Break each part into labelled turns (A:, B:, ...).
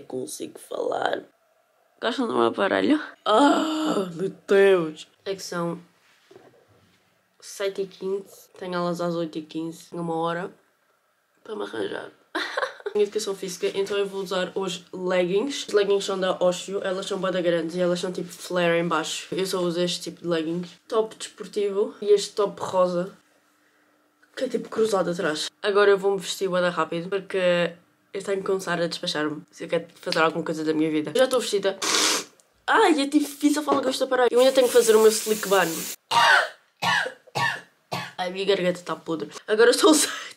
A: consigo falar. Gostam do meu aparelho? Ah, meu Deus! É que são 7h15, tenho aulas às 8h15, tenho 1 hora para me arranjar. Minha educação física, então eu vou usar hoje leggings. As leggings são da Oshio, elas são bada grandes e elas são tipo flare em baixo. Eu só uso este tipo de leggings. Top desportivo e este top rosa, que é tipo cruzado atrás. Agora eu vou-me vestir bada rápido porque eu tenho que começar a despachar-me se eu quero fazer alguma coisa da minha vida. Eu já estou vestida. Ai, é difícil falar com esta parede. Eu ainda tenho que fazer o meu slick bun. Ai, a minha garganta está podre. Agora são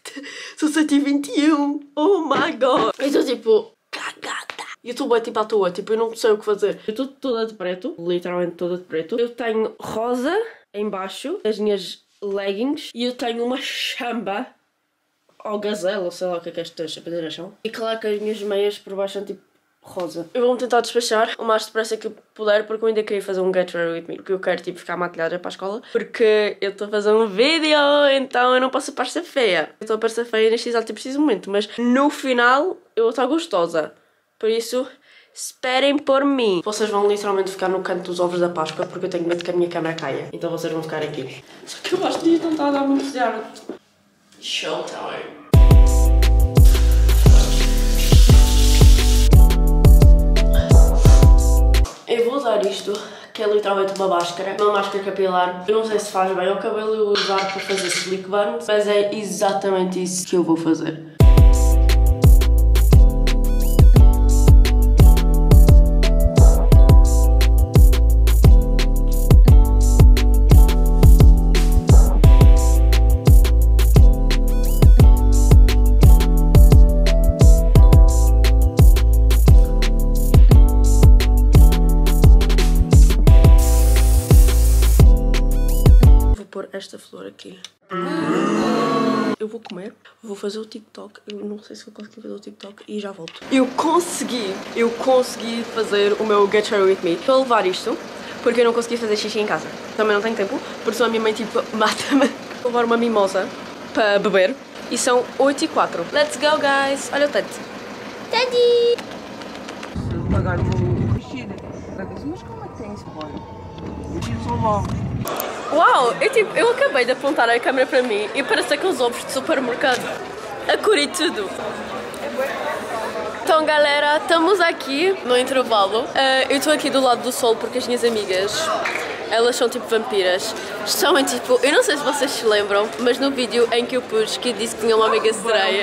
A: 7h21. Oh my god. Eu estou tipo cagada. E eu estou bem tipo à toa. Tipo, eu não sei o que fazer. Eu estou toda de preto. Literalmente toda de preto. Eu tenho rosa em baixo das minhas leggings. E eu tenho uma chamba ou gazela, sei lá o que é estas chapadeiras são. E claro que as minhas meias por baixo são tipo rosa. Eu vou-me tentar despachar o mais depressa que eu puder, porque eu ainda queria fazer um Get Ready With Me, porque eu quero tipo ficar maquilhada para a escola, porque eu estou a fazer um vídeo, então eu não posso parecer feia. Eu estou a parecer feia neste exato preciso momento, mas no final eu vou estar gostosa. Por isso, esperem por mim. Vocês vão literalmente ficar no canto dos ovos da Páscoa, porque eu tenho medo que a minha câmera caia. Então vocês vão ficar aqui. Só que eu acho que não está a dar muito certo. Showtime. Eu vou usar isto, que é literalmente uma máscara capilar. Eu não sei se faz bem ao cabelo eu usar para fazer slick bun, mas é exatamente isso que eu vou fazer. Esta flor aqui. Eu vou comer, vou fazer o TikTok. Eu não sei se vou conseguir fazer o TikTok e já volto. Eu consegui fazer o meu Get Ready With Me. Vou levar isto, porque eu não consegui fazer xixi em casa. Também não tenho tempo, por isso a minha mãe tipo mata-me. Vou levar uma mimosa para beber. E são 8h04. Let's go, guys! Olha o Ted. Teddy!
B: Pagar o vestido. Mas como é que tem isso, boy? Os vestidos são longos.
A: Uau, eu acabei de apontar a câmera para mim e parece aqueles ovos de supermercado. A cor e tudo. Então galera, estamos aqui no intervalo. Eu estou aqui do lado do sol porque as minhas amigas, elas são tipo vampiras. Estão em tipo, eu não sei se vocês se lembram, mas no vídeo em que eu pus que eu disse que tinha uma amiga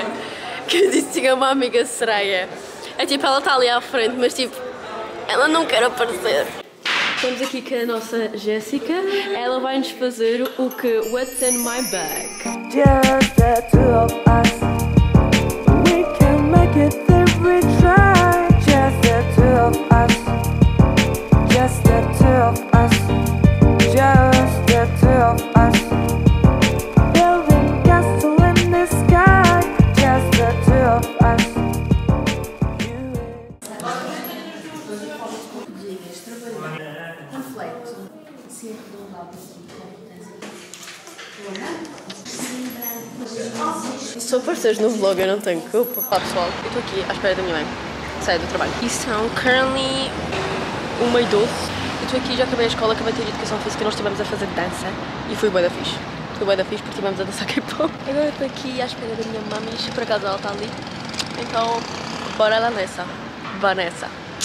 A: sereia, é tipo, ela está ali à frente, mas tipo, ela não quer aparecer. Estamos aqui com a nossa Jéssica. Ela vai-nos fazer o que? What's in my bag?
C: Just the two of us. We can make it if we try. Just the two of us. Just the two of us. Just the two of us. Building castle in the sky. Just the two of us.
A: Se apareceres no vlog eu não tenho culpa. Olá pessoal, eu estou aqui à espera da minha mãe sair do trabalho. E são currently 1h12. Eu estou aqui, já acabei a escola, acabei de ter educação física, nós estivemos a fazer dança e foi bué da fixe. Foi bué da fixe porque estivemos a dançar K-pop. Agora eu estou aqui à espera da minha mãe, se por acaso ela está ali. Então, bora lá nessa. Vanessa.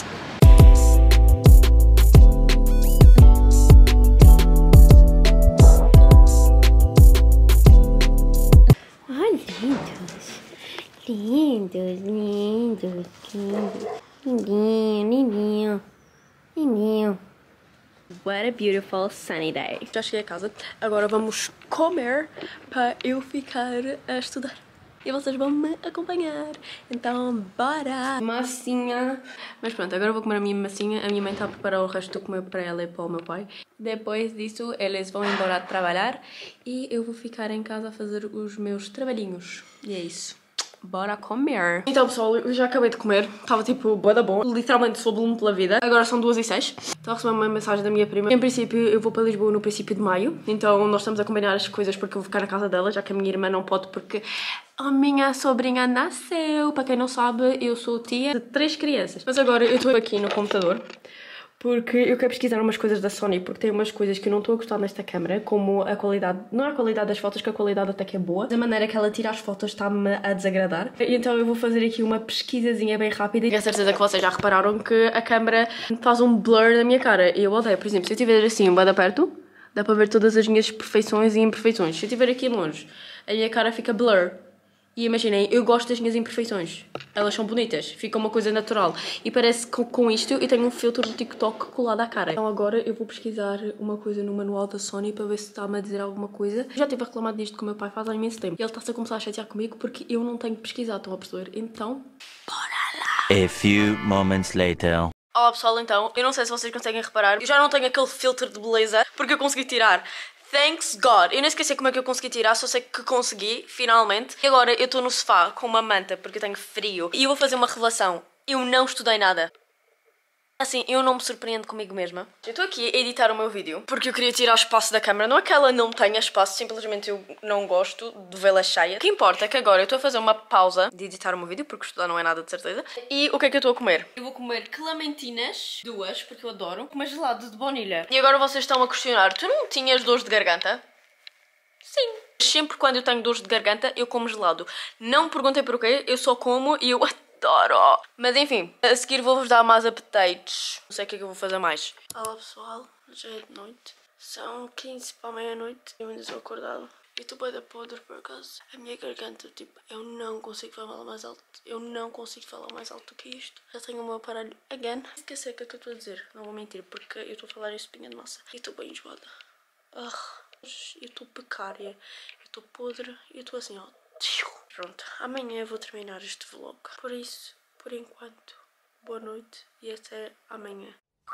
A: Lindos, lindos, lindos. Lindinho, lindinho, lindinho. What a beautiful sunny day. Já cheguei a casa, agora vamos comer para eu ficar a estudar. E vocês vão me acompanhar. Então, bora! Massinha. Mas pronto, agora vou comer a minha massinha. A minha mãe está a preparar o resto de comer para ela e para o meu pai. Depois disso, eles vão embora a trabalhar. E eu vou ficar em casa a fazer os meus trabalhinhos. E é isso. bora comer. Então pessoal, eu já acabei de comer. Estava tipo bué da bom. Literalmente sou Bloom pela vida. Agora são 2h06. Estou a receber uma mensagem da minha prima. Em princípio eu vou para Lisboa no princípio de maio. Então nós estamos a combinar as coisas porque eu vou ficar na casa dela. Já que a minha irmã não pode porque a minha sobrinha nasceu. Para quem não sabe, eu sou tia de 3 crianças. Mas agora eu estou aqui no computador porque eu quero pesquisar umas coisas da Sony, porque tem umas coisas que eu não estou a gostar nesta câmera, como a qualidade, não é a qualidade das fotos, que a qualidade até que é boa, a maneira que ela tira as fotos está-me a desagradar. Então eu vou fazer aqui uma pesquisazinha bem rápida. E tenho a certeza que vocês já repararam que a câmera faz um blur na minha cara. E eu odeio, por exemplo, se eu estiver assim, bem de perto, dá para ver todas as minhas perfeições e imperfeições. Se eu estiver aqui longe, a minha cara fica blur. E imaginem, eu gosto das minhas imperfeições. Elas são bonitas, fica uma coisa natural. E parece que com isto eu tenho um filtro do TikTok colado à cara. Então agora eu vou pesquisar uma coisa no manual da Sony para ver se está-me a dizer alguma coisa. Eu já estive a reclamar disto com o meu pai faz há imenso tempo. E ele está-se a começar a chatear comigo porque eu não tenho pesquisado, estão a perceber? Então, bora lá!
D: A few moments later.
A: Olá pessoal, então, eu não sei se vocês conseguem reparar, eu já não tenho aquele filtro de beleza porque eu consegui tirar. Thanks God. Eu nem esqueci como é que eu consegui tirar, só sei que consegui, finalmente. E agora eu estou no sofá com uma manta porque eu tenho frio. E eu vou fazer uma revelação. Eu não estudei nada. Assim, eu não me surpreendo comigo mesma. Eu estou aqui a editar o meu vídeo porque eu queria tirar espaço da câmera. Não é que ela não tenha espaço, simplesmente eu não gosto de vê-la cheia. O que importa é que agora eu estou a fazer uma pausa de editar o meu vídeo, porque estudar não é nada de certeza. E o que é que eu estou a comer? Eu vou comer clementinas, 2, porque eu adoro, com uma gelado de baunilha. E agora vocês estão a questionar, tu não tinhas dores de garganta? Sim. Sempre quando eu tenho dores de garganta, eu como gelado. Não me perguntem porquê, eu só como e eu adoro. Mas enfim, a seguir vou-vos dar mais apetites. Não sei o que é que eu vou fazer mais. Olá pessoal, já é de noite. São 15 para a meia-noite. Eu ainda estou acordado. Eu estou bem da podre por acaso. A minha garganta, tipo, eu não consigo falar mais alto. Eu não consigo falar mais alto do que isto. Já tenho o meu aparelho again. Esqueci o que é que eu estou a dizer. Não vou mentir, porque eu estou a falar em espinha de massa. E estou bem enjoada. Eu estou precária. Eu estou podre. E eu estou assim, ó. Pronto, amanhã eu vou terminar este vlog. Por isso, por enquanto, boa noite e até amanhã.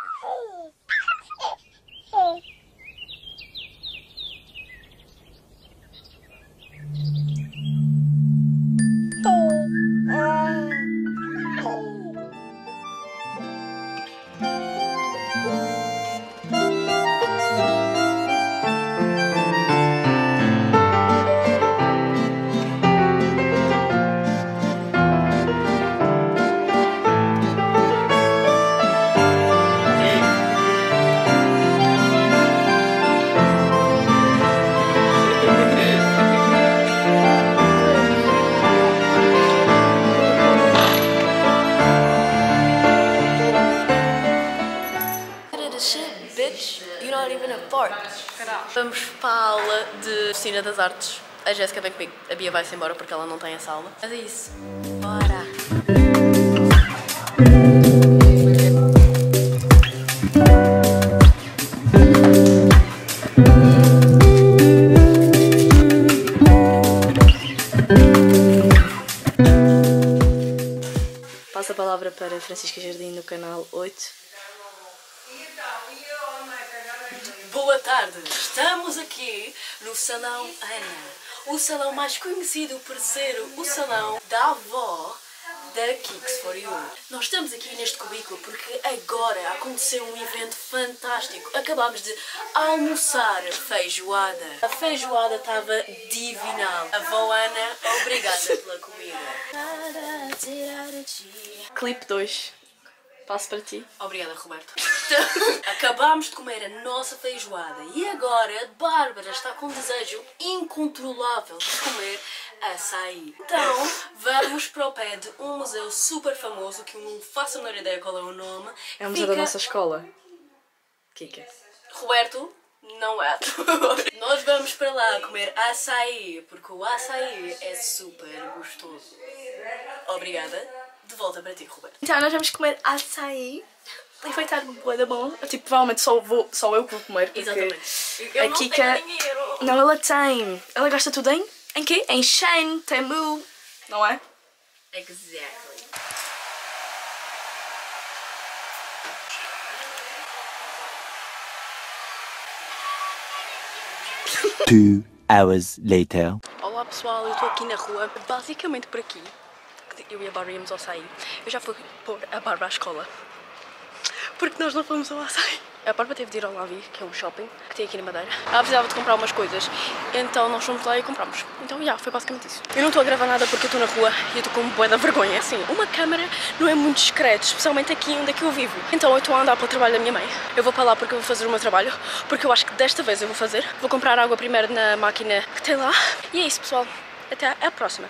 A: Vamos para a aula de Oficina das Artes. A Jéssica vem comigo. A Bia vai-se embora porque ela não tem essa aula. Mas é isso. Bora! Passo a palavra para Francisca Jardim no canal 8. Boa tarde, estamos aqui no Salão Ana, o salão mais conhecido por ser o salão da avó da Kicks for You. Nós estamos aqui neste cubículo porque agora aconteceu um evento fantástico. Acabámos de almoçar feijoada. A feijoada estava divinal. Avó Ana, obrigada pela comida. Clipe 2. Passo para ti. Obrigada, Roberto. Acabámos de comer a nossa feijoada e agora a Bárbara está com um desejo incontrolável de comer açaí. Então, vamos para o pé de um museu super famoso que eu não faço a menor ideia qual é o nome.
E: É o museu da nossa escola. Kika.
A: Roberto, não é. Nós vamos para lá comer açaí, porque o açaí é super gostoso. Obrigada. De volta para ti, Roberto.
E: Então nós vamos comer açaí. E vai estar bué da bom. Tipo, provavelmente só eu que vou comer. Porque
A: exatamente. Eu
E: a
A: não
E: Kika...
A: tenho dinheiro.
E: Não, ela tem. Ela gasta tudo em quê? Em Shein, Temu. Não é?
A: Exactly.
D: 2 hours later.
A: Olá pessoal, eu estou aqui na rua, basicamente por aqui.
E: eu e a Bárbara íamos ao açaí. Eu já fui pôr a Bárbara à escola. Porque nós não fomos ao açaí. A Bárbara teve de ir ao Lavi, que é um shopping que tem aqui na Madeira. Ela precisava de comprar umas coisas, então nós fomos lá e compramos. Então, já, foi basicamente isso. Eu não estou a gravar nada porque eu estou na rua e eu estou com bué da vergonha. Assim, uma câmera não é muito discreto, especialmente aqui onde é que eu vivo. Então eu estou a andar para o trabalho da minha mãe. Eu vou para lá porque eu vou fazer o meu trabalho, porque eu acho que desta vez eu vou fazer. Vou comprar água primeiro na máquina que tem lá. E é isso, pessoal. Até a próxima.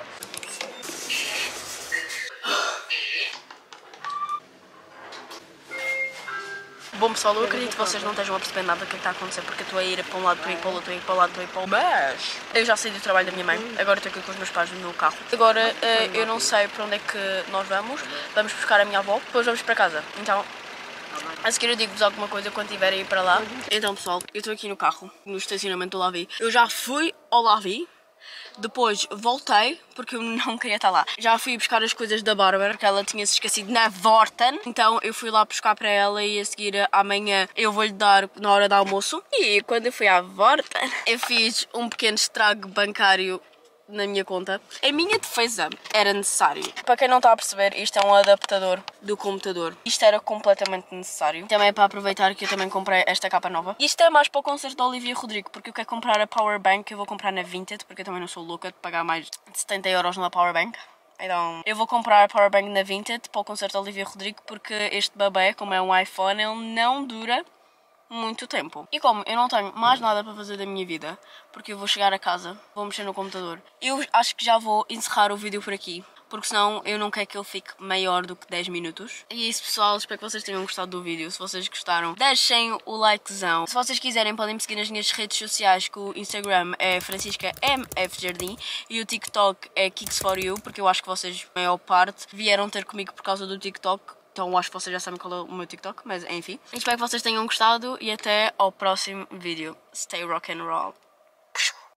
E: Bom pessoal, eu acredito que vocês não estejam a perceber nada do que está a acontecer porque eu estou a ir para um lado, estou a ir para o outro, estou a ir para o lado, estou a ir para o outro. Mas eu já saí do trabalho da minha mãe, agora estou aqui com os meus pais no meu carro. Agora eu não sei para onde é que nós vamos buscar a minha avó, depois vamos para casa. Então, a seguir eu digo-vos alguma coisa quando tiverem a ir para lá. Então pessoal, eu estou aqui no carro, no estacionamento do Lavi. Eu já fui ao Lavi. Depois voltei, porque eu não queria estar lá. Já fui buscar as coisas da Bárbara, porque ela tinha se esquecido na Vorten. Então eu fui lá buscar para ela e a seguir amanhã eu vou-lhe dar na hora do almoço. E quando eu fui à Vorten, eu fiz um pequeno estrago bancário na minha conta. Em minha defesa, era necessário. Para quem não está a perceber, isto é um adaptador do computador. Isto era completamente necessário. Também é para aproveitar que eu também comprei esta capa nova. Isto é mais para o concerto da Olivia Rodrigo, porque eu quero comprar a Powerbank, que eu vou comprar na Vinted, porque eu também não sou louca de pagar mais de 70 € numa Powerbank. Então, eu vou comprar a Powerbank na Vinted para o concerto da Olivia Rodrigo, porque este bebê, como é um iPhone, ele não dura muito tempo. E como eu não tenho mais nada para fazer da minha vida, porque eu vou chegar a casa, vou mexer no computador, eu acho que já vou encerrar o vídeo por aqui, porque senão eu não quero que ele fique maior do que 10 minutos. E é isso pessoal, espero que vocês tenham gostado do vídeo. Se vocês gostaram, deixem o likezão. Se vocês quiserem podem me seguir nas minhas redes sociais, que o Instagram é Francisca MF Jardim e o TikTok é Kicks4You, porque eu acho que vocês, a maior parte, vieram ter comigo por causa do TikTok. Então acho que vocês já sabem qual é o meu TikTok, mas enfim. Espero que vocês tenham gostado e até ao próximo vídeo. Stay rock and roll.